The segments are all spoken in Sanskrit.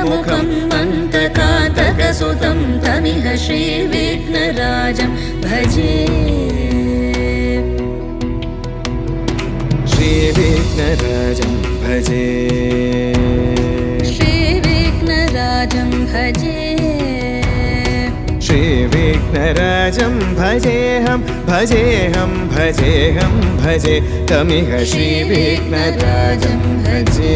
मुखं मन्तकान्तकसुतं तमिह श्रीविघ्नराजं भजे श्रीविघ्नराजं भजे श्रीविघ्नराजं भजे श्रीविघ्नराजं भजेऽहं भजेऽहं भजेऽहं भजे तमिह श्रीविघ्नराजं भजे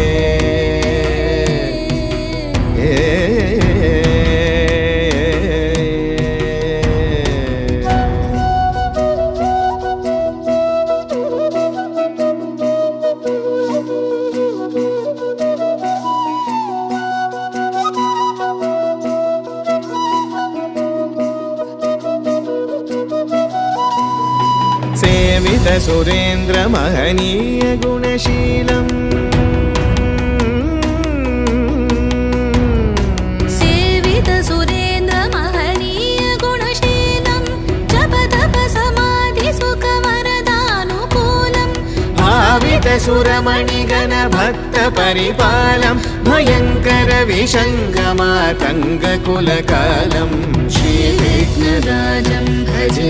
सेवित सुरेन्द्र महनीय गुणशीलम् सेवित सुरेन्द्र महनीय गुणशीलं जप तप समाधि सुख वरदानुकूलम् भावित सुरमणिगण भक्त परिपालं भयंकर विषंगमातंग कुलकालं श्रीविघ्नराजं भजे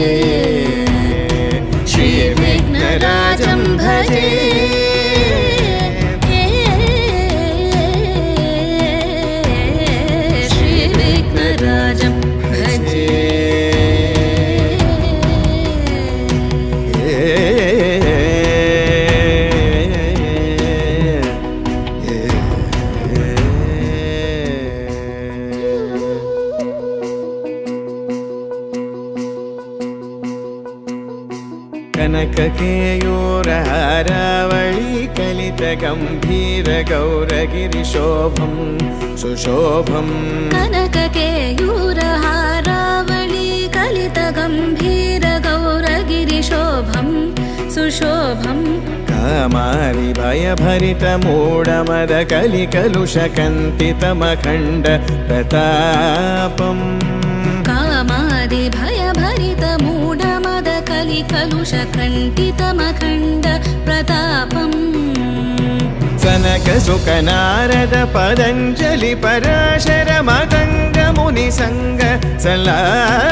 श्रीविघ्नराजं भजे श्रीविघ्नराजं भजे कनककेयूरहारावळी कलित गंभीर गौरगिरिशोभं सुशोभं कनककेयूरहारावळी कलित गंभीर गौरगिरिशोभं सुशोभं कामारि भयभरित मूढमद कलिकलुषकन्तितमखण्ड प्रतापम् कामादि भयभरित मूढमद कलिकलुषकण्टितमखण्ड प्रतापम् सनक सुख नारद पतञ्जलि पराशर मतंग मुनि संग सल्लाप